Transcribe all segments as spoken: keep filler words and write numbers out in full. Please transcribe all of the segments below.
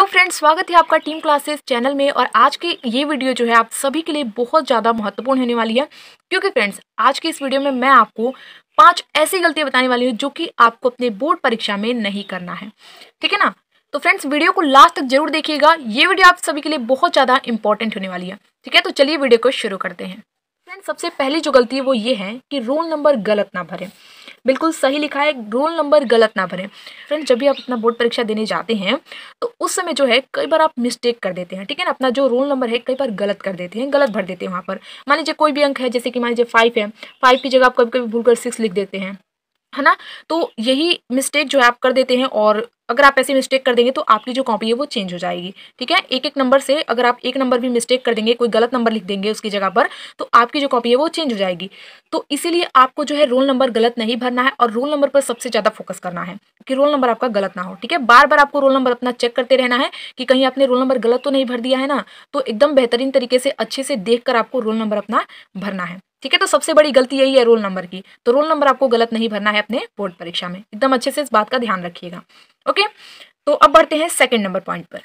Friends, स्वागत है आपका टीम क्लासेस चैनल में। और आज की ये वीडियो जो है आप सभी के लिए बहुत ज़्यादा महत्वपूर्ण होने वाली है, क्योंकि फ्रेंड्स आज की इस वीडियो में मैं आपको पांच ऐसी गलतियां बताने वाली हूँ जो कि आपको अपने बोर्ड परीक्षा में नहीं करना है। ठीक है ना। तो फ्रेंड्स वीडियो को लास्ट तक जरूर देखिएगा, ये वीडियो आप सभी के लिए बहुत ज़्यादा इंपॉर्टेंट होने वाली है। ठीक है, तो चलिए वीडियो को शुरू करते हैं। फ्रेंड्स सबसे पहली जो गलती है वो ये है कि रोल नंबर गलत ना भरें। बिल्कुल सही लिखा है, रोल नंबर गलत ना भरें। फ्रेंड्स जब भी आप अपना बोर्ड परीक्षा देने जाते हैं तो उस समय जो है कई बार आप मिस्टेक कर देते हैं। ठीक है ना, अपना जो रोल नंबर है कई बार गलत कर देते हैं, गलत भर देते हैं वहाँ पर। मान लीजिए कोई भी अंक है, जैसे कि मान लीजिए फाइव है, फाइव की जगह आप कभी कभी भूलकर सिक्स लिख देते हैं, है ना। तो यही मिस्टेक जो है आप कर देते हैं, और अगर आप ऐसे मिस्टेक कर देंगे तो आपकी जो कॉपी है वो चेंज हो जाएगी। ठीक है, एक एक नंबर से अगर आप एक नंबर भी मिस्टेक कर देंगे, कोई गलत नंबर लिख देंगे उसकी जगह पर, तो आपकी जो कॉपी है वो चेंज हो जाएगी। तो इसीलिए आपको जो है रोल नंबर गलत नहीं भरना है, और रोल नंबर पर सबसे ज्यादा फोकस करना है कि रोल नंबर आपका गलत ना हो। ठीक है, बार बार आपको रोल नंबर अपना चेक करते रहना है कि कहीं आपने रोल नंबर गलत तो नहीं भर दिया है ना। तो एकदम बेहतरीन तरीके से अच्छे से देख कर आपको रोल नंबर अपना भरना है। ठीक है, तो सबसे बड़ी गलती यही है रोल नंबर की। तो रोल नंबर आपको गलत नहीं भरना है अपने बोर्ड परीक्षा में, एकदम अच्छे से इस बात का ध्यान रखिएगा। ओके, तो अब बढ़ते हैं सेकंड नंबर पॉइंट पर।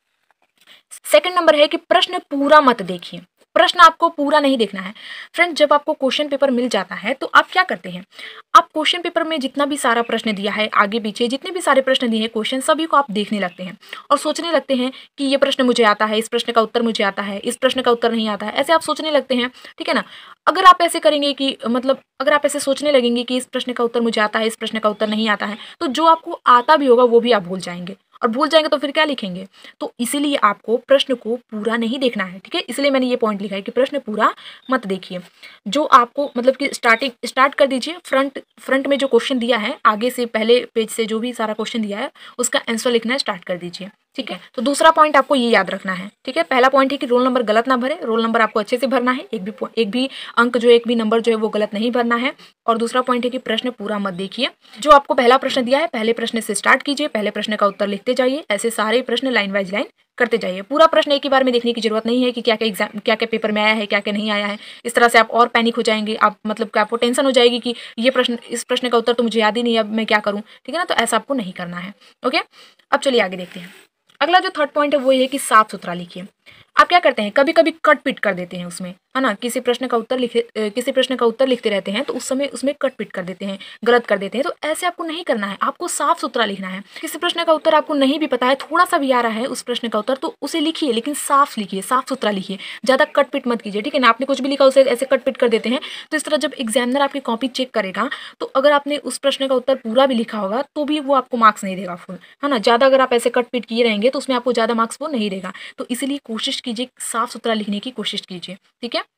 सेकंड नंबर है कि प्रश्न पूरा मत देखिए। प्रश्न आपको पूरा नहीं देखना है। फ्रेंड जब आपको क्वेश्चन पेपर मिल जाता है तो आप क्या करते हैं, आप क्वेश्चन पेपर में जितना भी सारा प्रश्न दिया है, आगे पीछे जितने भी सारे प्रश्न दिए हैं, क्वेश्चन सभी को आप देखने लगते हैं और सोचने लगते हैं कि ये प्रश्न मुझे आता है, इस प्रश्न का उत्तर मुझे आता है, इस प्रश्न का उत्तर नहीं आता है, ऐसे आप सोचने लगते हैं। ठीक है ना। अगर आप ऐसे करेंगे कि मतलब अगर आप ऐसे सोचने लगेंगे कि इस प्रश्न का उत्तर मुझे आता है, इस प्रश्न का उत्तर नहीं आता है, तो जो आपको आता भी होगा वो भी आप भूल जाएंगे, और भूल जाएंगे तो फिर क्या लिखेंगे। तो इसीलिए आपको प्रश्न को पूरा नहीं देखना है। ठीक है, इसलिए मैंने ये पॉइंट लिखा है कि प्रश्न पूरा मत देखिए। जो आपको मतलब कि स्टार्टिंग स्टार्ट कर दीजिए, फ्रंट फ्रंट में जो क्वेश्चन दिया है, आगे से पहले पेज से जो भी सारा क्वेश्चन दिया है उसका आंसर लिखना स्टार्ट कर दीजिए। ठीक है, तो दूसरा पॉइंट आपको ये याद रखना है। ठीक है, पहला पॉइंट है कि रोल नंबर गलत ना भरे, रोल नंबर आपको अच्छे से भरना है, एक भी एक भी अंक जो एक भी नंबर जो है वो गलत नहीं भरना है। और दूसरा पॉइंट है कि प्रश्न पूरा मत देखिए। जो आपको पहला प्रश्न दिया है पहले प्रश्न से स्टार्ट कीजिए, पहले प्रश्न का उत्तर लिखते जाइए, ऐसे सारे प्रश्न लाइन वाइज लाइन करते जाइए। पूरा प्रश्न एक ही बार में देखने की जरूरत नहीं है कि क्या क्या एग्जाम क्या क्या पेपर में आया है, क्या क्या नहीं आया है। इस तरह से आप और पैनिक हो जाएंगे, आप मतलब कि आपको टेंशन हो जाएगी कि ये प्रश्न इस प्रश्न का उत्तर तो मुझे याद ही नहीं है, अब मैं क्या करूं। ठीक है ना, तो ऐसा आपको नहीं करना है। ओके, अब चलिए आगे देखते हैं। अगला जो थर्ड पॉइंट है वो ये कि साफ सुथरा लिखिए। आप क्या करते हैं, कभी कभी कट पिट कर देते हैं उसमें, है ना। किसी प्रश्न का उत्तर लिखे किसी प्रश्न का उत्तर लिखते रहते हैं तो उस समय उसमें कट पिट कर देते हैं, गलत कर देते हैं। तो ऐसे आपको नहीं करना है, आपको साफ सुथरा लिखना है। किसी प्रश्न का उत्तर आपको नहीं भी पता है, थोड़ा सा भी आ रहा है उस प्रश्न का उत्तर, तो उसे लिखिए, लेकिन साफ लिखिए, साफ सुथरा लिखिए, ज्यादा कट पिट मत कीजिए। ठीक है ना, आपने कुछ भी लिखा उसे ऐसे कट पिट कर देते हैं, तो इस तरह जब एग्जामिनर आपकी कॉपी चेक करेगा तो अगर आपने उस प्रश्न का उत्तर पूरा भी लिखा होगा तो भी वो आपको मार्क्स नहीं देगा फुल, है ना। ज्यादा अगर आप ऐसे कट पिट किए रहेंगे तो उसमें आपको ज्यादा मार्क्स वो नहीं देगा। तो इसीलिए कोशिश कीजिए, साफ सुथरा लिखने की कोशिश कीजिए। ठीक है,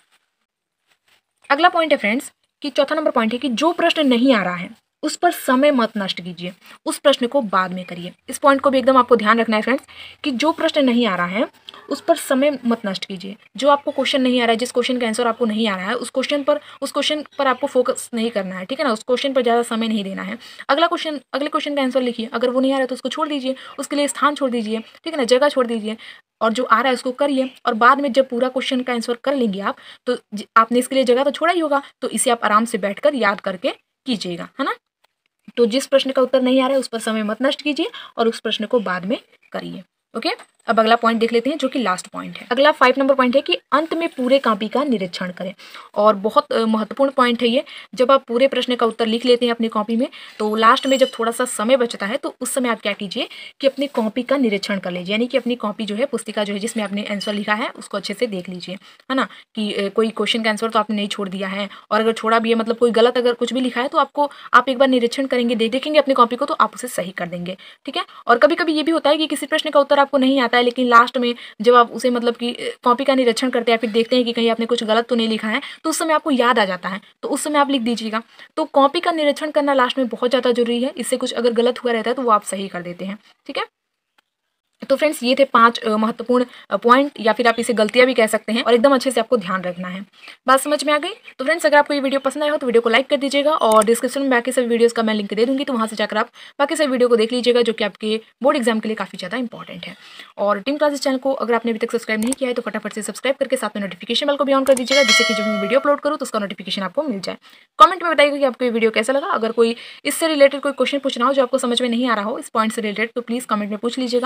अगला पॉइंट है फ्रेंड्स कि चौथा नंबर पॉइंट है कि जो प्रश्न नहीं आ रहा है उस पर समय मत नष्ट कीजिए, उस प्रश्न को बाद में करिए। इस पॉइंट को भी एकदम आपको ध्यान रखना है फ्रेंड्स कि जो प्रश्न नहीं आ रहा है उस पर समय मत नष्ट कीजिए। जो आपको क्वेश्चन नहीं आ रहा है, जिस क्वेश्चन का आंसर आपको नहीं आ रहा है, उस क्वेश्चन पर उस क्वेश्चन पर आपको फोकस नहीं करना है। ठीक है ना, उस क्वेश्चन पर ज़्यादा समय नहीं देना है। अगला क्वेश्चन अगले क्वेश्चन का आंसर लिखिए, अगर वो नहीं आ रहा है तो उसको छोड़ दीजिए, उसके लिए स्थान छोड़ दीजिए। ठीक है ना, जगह छोड़ दीजिए, और जो आ रहा है उसको करिए। और बाद में जब पूरा क्वेश्चन का आंसर कर लेंगे आप, तो आपने इसके लिए जगह तो छोड़ा ही होगा, तो इसे आप आराम से बैठकर याद करके कीजिएगा, है ना। तो जिस प्रश्न का उत्तर नहीं आ रहा है उस पर समय मत नष्ट कीजिए और उस प्रश्न को बाद में करिए। ओके, अब अगला पॉइंट देख लेते हैं जो कि लास्ट पॉइंट है। अगला फाइव नंबर पॉइंट है कि अंत में पूरे कॉपी का निरीक्षण करें। और बहुत महत्वपूर्ण पॉइंट है ये। जब आप पूरे प्रश्न का उत्तर लिख लेते हैं अपनी कॉपी में, तो लास्ट में जब थोड़ा सा समय बचता है तो उस समय आप क्या कीजिए कि अपनी कॉपी का निरीक्षण कर लीजिए, यानी कि अपनी कॉपी जो है, पुस्तिका जो है जिसमें आपने आंसर लिखा है उसको अच्छे से देख लीजिए, है ना। कि कोई क्वेश्चन का आंसर तो आपने नहीं छोड़ दिया है, और अगर छोड़ा भी है मतलब कोई गलत अगर कुछ भी लिखा है तो आपको आप एक बार निरीक्षण करेंगे, देख देखेंगे अपनी कॉपी को, तो आप उसे सही कर देंगे। ठीक है, और कभी कभी ये भी होता है कि किसी प्रश्न का उत्तर आपको नहीं आता है, लेकिन लास्ट में जब आप उसे मतलब कि कॉपी का निरीक्षण करते हैं, फिर देखते हैं कि कहीं आपने कुछ गलत तो नहीं लिखा है, तो उस समय आपको याद आ जाता है, तो उस समय आप लिख दीजिएगा। तो कॉपी का निरीक्षण करना लास्ट में बहुत ज़्यादा जरूरी है, इससे कुछ अगर गलत हुआ रहता है तो वो आप सही कर देते हैं। ठीक है, तो फ्रेंड्स ये थे पांच महत्वपूर्ण पॉइंट, या फिर आप इसे गलतियां भी कह सकते हैं, और एकदम अच्छे से आपको ध्यान रखना है। बात समझ में आ गई? तो फ्रेंड्स अगर आपको ये वीडियो पसंद आया हो तो वीडियो को लाइक कर दीजिएगा, और डिस्क्रिप्शन में बाकी सभी वीडियोस का मैं लिंक दे दूंगी, तो वहां से जाकर आप बाकी सभी वीडियो को देख लीजिएगा, जो कि आपके बोर्ड एग्जाम के लिए काफी ज्यादा इंपॉर्टेंट है। और टीम क्लासेस चैनल को अगर आपने अभी तक सब्सक्राइब नहीं किया है तो फटाफट से सब्सक्राइब करके साथ में नोटिफिकेशन बेल को भी ऑन कर दीजिएगा, जिससे कि जब मैं वीडियो अपलोड करूँ तो उसका नोटिफिकेशन आपको मिल जाए। कमेंट में बताइएगा कि आपको ये वीडियो कैसा लगा। अगर कोई इससे रिलेटेड कोई क्वेश्चन पूछना हो जो आपको समझ में नहीं आ रहा हो इस पॉइंट से रिलेटेड, तो प्लीज कमेंट में पूछ लीजिएगा।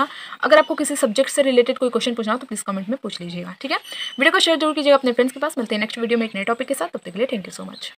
अगर आपको किसी सब्जेक्ट से रिलेटेड कोई क्वेश्चन पूछना हो तो प्लीज़ कमेंट में पूछ लीजिएगा, ठीक है। वीडियो को शेयर जरूर कीजिएगा अपने फ्रेंड्स के पास। मिलते हैं नेक्स्ट वीडियो में एक नए टॉपिक के साथ, तब तक के लिए थैंक यू सो मच।